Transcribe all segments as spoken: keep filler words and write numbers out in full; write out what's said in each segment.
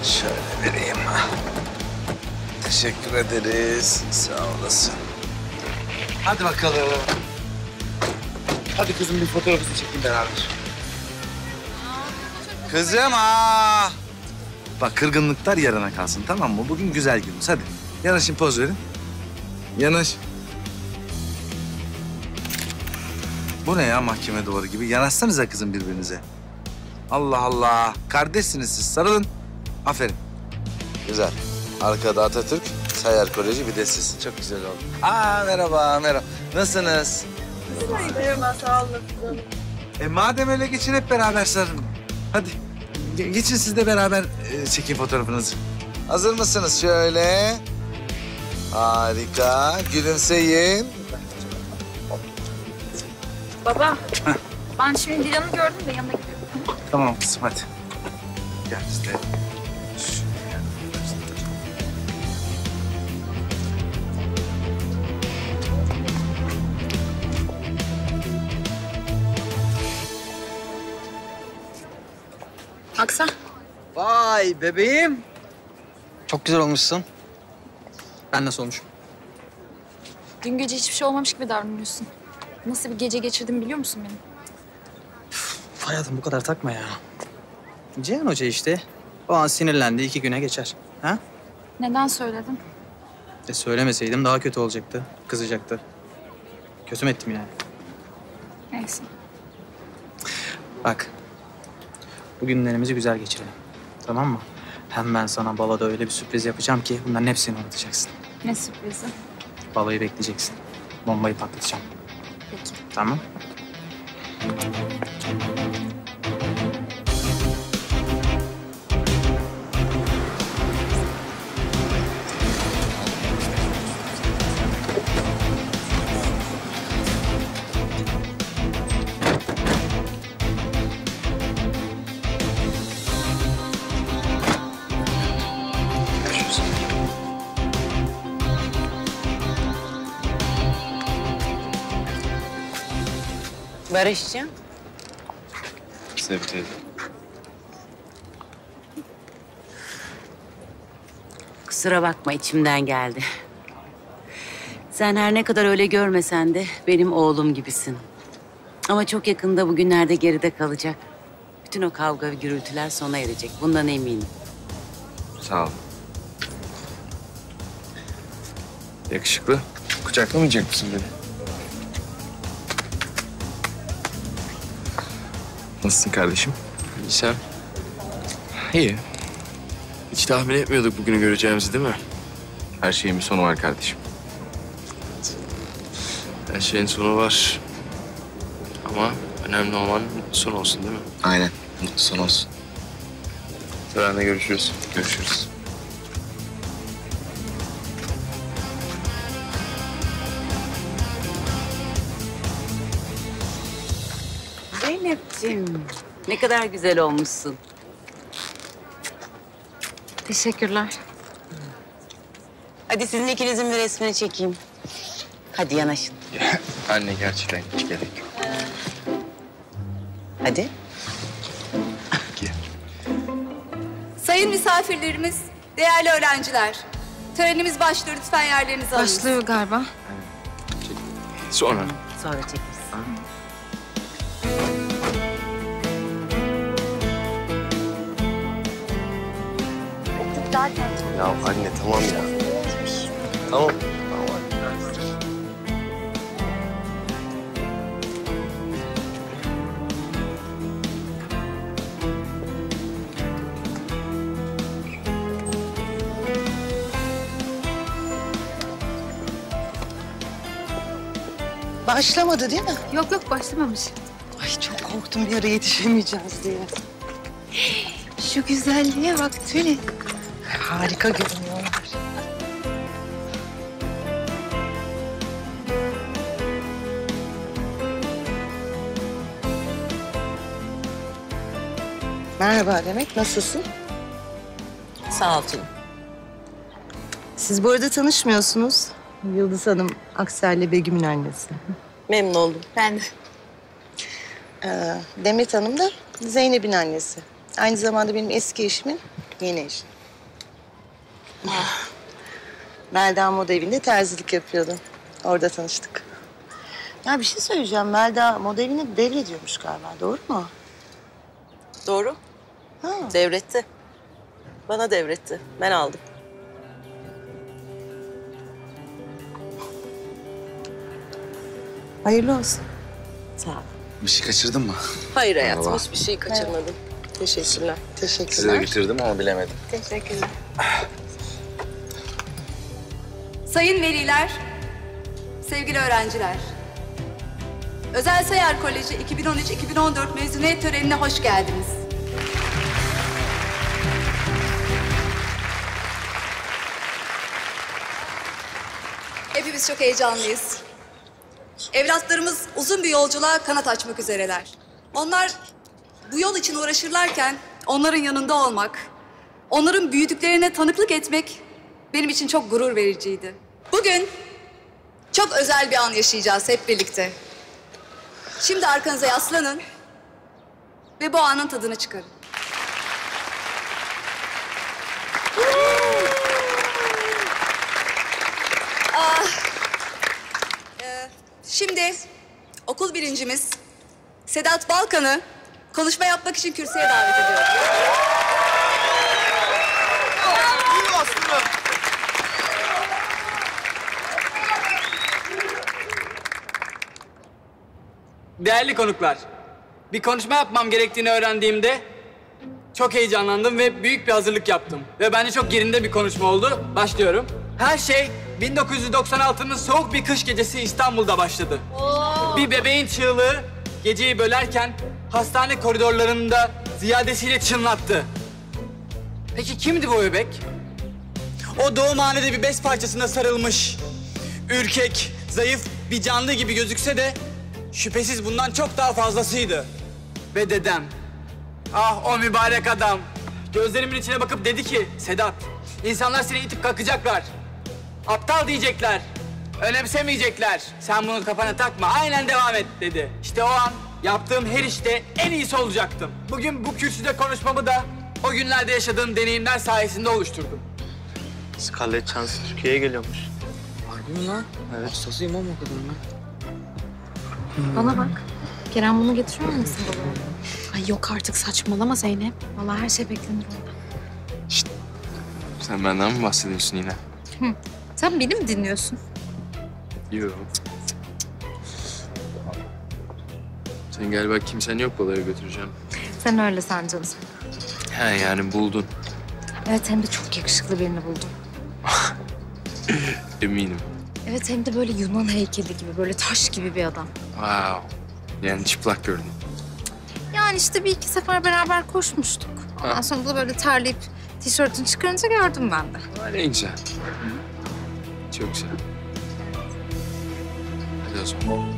Şöyle vereyim. Teşekkür ederiz. Sağ olasın. Hadi bakalım. Hadi kızım bir fotoğrafını çekeyim beraber. Kızım aa! Bak kırgınlıklar yarına kalsın tamam mı? Bugün güzel günümüz. Hadi yanaşın poz verin. Yanaş. Bu ne ya mahkeme duvarı gibi? Yanaşsanıza kızım birbirinize. Allah Allah. Kardeşsiniz siz. Sarılın. Aferin. Güzel. Arkada Atatürk, Sayar Koleji bir de siz. Çok güzel oldu. Aa merhaba, merhaba. Nasılsınız? Merhaba, sağ olun. E madem öyle geçin hep beraber sarılın. Hadi. Ge geçin siz de beraber e, çekin fotoğrafınızı. Hazır mısınız şöyle? Harika. Gülümseyin. Baba, ben şimdi Dilan'ı gördüm de yanına gidiyorum. Tamam kızım hadi. Gel işte. Aksa. Vay bebeğim. Çok güzel olmuşsun. Ben nasıl olmuşum? Dün gece hiçbir şey olmamış gibi davranıyorsun. Nasıl bir gece geçirdim biliyor musun benim? Üf, hayatım bu kadar takma ya. Cihan Hoca işte. O an sinirlendi, iki güne geçer. Ha? Neden söyledin? E söylemeseydim daha kötü olacaktı. Kızacaktı. Kötü mü ettim yani? Neyse. Bak. Bu günlerimizi güzel geçirelim. Tamam mı? Hem ben sana balada öyle bir sürpriz yapacağım ki bunların hepsini unutacaksın. Ne sürprizi? Balayı bekleyeceksin. Bombayı patlatacağım. Peki. Tamam. Barış'cığım. Sevgilim. Kusura bakma içimden geldi. Sen her ne kadar öyle görmesen de benim oğlum gibisin. Ama çok yakında bugünlerde geride kalacak. Bütün o kavga ve gürültüler sona erecek. Bundan eminim. Sağ ol. Yakışıklı. Kucaklamayacak mısın beni? Nasılsın kardeşim? İyi sen? İyi. Hiç tahmin etmiyorduk bugünü göreceğimizi değil mi? Her şeyin bir sonu var kardeşim. Her şeyin sonu var. Ama önemli olan son olsun değil mi? Aynen. Mutlu son olsun. Törende görüşürüz. Görüşürüz. Zeynep'ciğim ne kadar güzel olmuşsun. Teşekkürler. Hadi sizin ikinizin bir resmini çekeyim. Hadi yanaşın. Anne gerçekten hiç gerek yok. Hadi. Gel. Sayın misafirlerimiz, değerli öğrenciler. Törenimiz başlıyor. Lütfen yerlerinizi alın. Başlıyor galiba. Sonra. Sonra çekeriz. Ya anne tamam ya. Tamam. Tamam anne. Başlamadı değil mi? Yok yok başlamamış. Ay çok korktum bir ara yetişemeyeceğiz diye. Şu güzelliğe bak Tülin. Harika görünüyorlar. Merhaba Demek, nasılsın? Sağ ol Tülin. Siz bu arada tanışmıyorsunuz. Yıldız Hanım, Aksel'le Begüm'ün annesi. Memnun oldum. Ben de. Ee, Demet Hanım da Zeynep'in annesi. Aynı zamanda benim eski eşimin yeni eşi. Melda Moda Evi'nde terzilik yapıyordu. Orada tanıştık. Ya bir şey söyleyeceğim. Melda Moda Evi'ni devrediyormuş galiba. Doğru mu? Doğru. Ha. Devretti. Bana devretti. Ben aldım. Hayırlı olsun. Sağ ol. Bir şey kaçırdın mı? Hayır hayatım, Merhaba. hiçbir şey kaçırmadım. Teşekkürler. Size de Teşekkürler. getirdim ama bilemedim. Teşekkürler. Sayın veliler, sevgili öğrenciler. Özel Sayar Koleji iki bin on üç iki bin on dört mezuniyet törenine hoş geldiniz. Hepimiz çok heyecanlıyız. Evlatlarımız uzun bir yolculuğa kanat açmak üzereler. Onlar bu yol için uğraşırlarken onların yanında olmak, onların büyüdüklerine tanıklık etmek benim için çok gurur vericiydi. Bugün çok özel bir an yaşayacağız hep birlikte. Şimdi arkanıza yaslanın ve bu anın tadını çıkarın. Ah, e, şimdi okul birincimiz Sedat Balkan'ı konuşma yapmak için kürsüye davet ediyorum. Değerli konuklar, bir konuşma yapmam gerektiğini öğrendiğimde çok heyecanlandım ve büyük bir hazırlık yaptım. Ve bence çok yerinde bir konuşma oldu. Başlıyorum. Her şey bin dokuz yüz doksan altının soğuk bir kış gecesi İstanbul'da başladı. Bir bebeğin çığlığı geceyi bölerken hastane koridorlarında ziyadesiyle çınlattı. Peki kimdi bu bebek? O doğumhanede bir bez parçasına sarılmış, ürkek, zayıf bir canlı gibi gözükse de şüphesiz bundan çok daha fazlasıydı. Ve dedem, ah o mübarek adam, gözlerimin içine bakıp dedi ki, Sedat, insanlar seni itip kalkacaklar. Aptal diyecekler, önemsemeyecekler. Sen bunu kafana takma, aynen devam et dedi. İşte o an yaptığım her işte en iyisi olacaktım. Bugün bu kürsüde konuşmamı da o günlerde yaşadığım deneyimler sayesinde oluşturdum. Scarlett Johansson Türkiye'ye geliyormuş. Harbi mi lan? Evet. Hastasıyım ama o kadar ben. Bana bak. Kerem bunu getiriyor musun baba? Ay yok artık saçmalama Zeynep. Vallahi her şey beklenir orada. Sen benden mi bahsediyorsun yine? Sen beni mi dinliyorsun? Yok. Sen galiba kimsen yok balaya götüreceğim. Sen öyle san canım. He yani buldun. Evet hem de çok yakışıklı birini buldum. Eminim. Evet hem de böyle Yunan heykeli gibi, böyle taş gibi bir adam. Wow. Yani çıplak gördüm. Yani işte bir iki sefer beraber koşmuştuk. Ondan sonra da böyle terleyip tişörtünü çıkarınca gördüm ben de. Ha, ne güzel. Çok güzel. Hadi o zaman.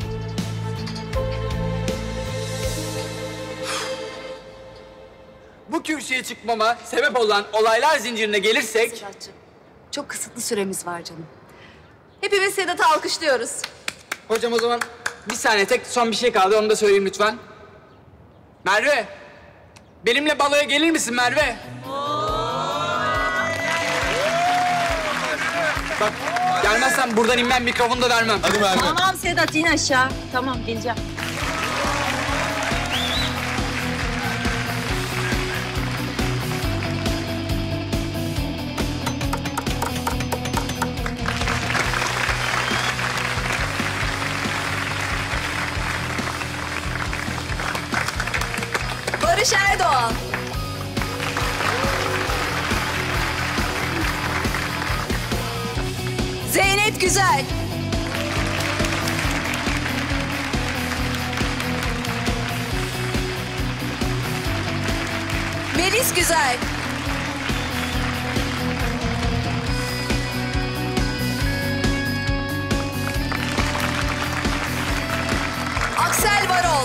Bu kürsüye çıkmama sebep olan olaylar zincirine gelirsek... Sedat'cığım, çok kısıtlı süremiz var canım. Hepimiz Sedat'ı alkışlıyoruz. Hocam o zaman bir saniye tek son bir şey kaldı onu da söyleyeyim lütfen. Merve, benimle baloya gelir misin Merve? Bak gelmezsen buradan inmem mikrofonu da vermem. Hadi Merve. Tamam Sedat in aşağı. Tamam geleceğim. Barış Erdoğan. Zeynep Güzel. Melis Güzel. Aksel Varol.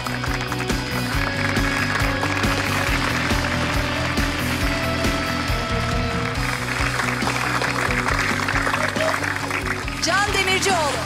Can Demircioğlu.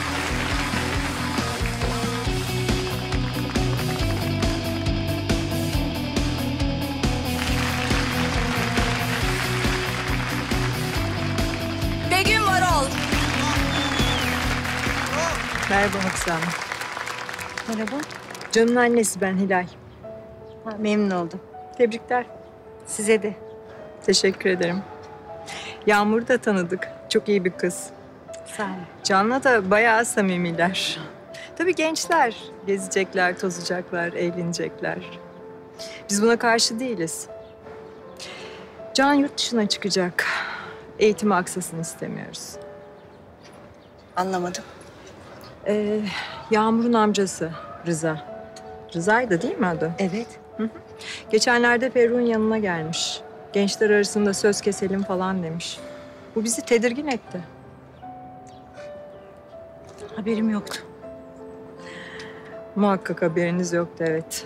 Merhaba Oksan. Merhaba. Can'ın annesi ben Hilal. Ha, memnun oldum. Tebrikler. Size de. Teşekkür ederim. Yağmur'u da tanıdık. Çok iyi bir kız. Sağ olun. Can'la da bayağı samimiler. Tabii gençler. Gezecekler, tozacaklar, eğlenecekler. Biz buna karşı değiliz. Can yurt dışına çıkacak. Eğitimi aksasını istemiyoruz. Anlamadım. Ee, Yağmur'un amcası Rıza. Rıza'ydı değil mi adı? Evet. Geçenlerde Ferruh'un yanına gelmiş. Gençler arasında söz keselim falan demiş. Bu bizi tedirgin etti. Haberim yoktu. Muhakkak haberiniz yoktu, evet.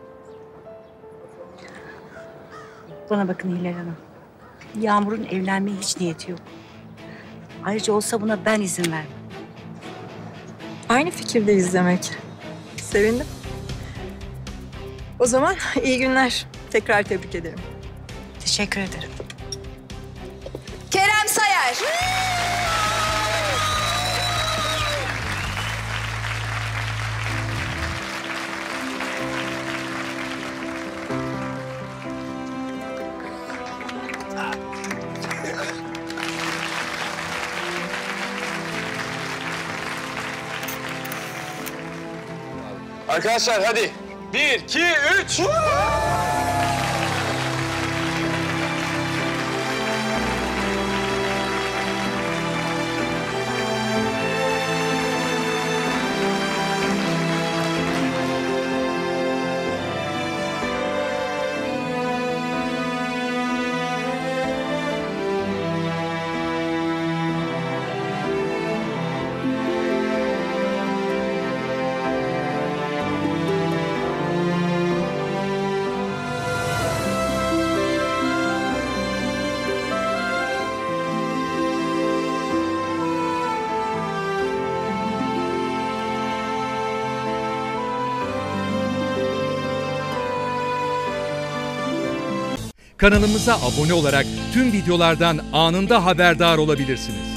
Bana bakın Hilal Hanım. Yağmur'un evlenmeye hiç niyeti yok. Ayrıca olsa buna ben izin vermem. Aynı fikirdeyiz demek. Sevindim. O zaman iyi günler. Tekrar tebrik ederim. Teşekkür ederim. Kerem Sayar. Arkadaşlar hadi. Bir, iki, üç. Kanalımıza abone olarak tüm videolardan anında haberdar olabilirsiniz.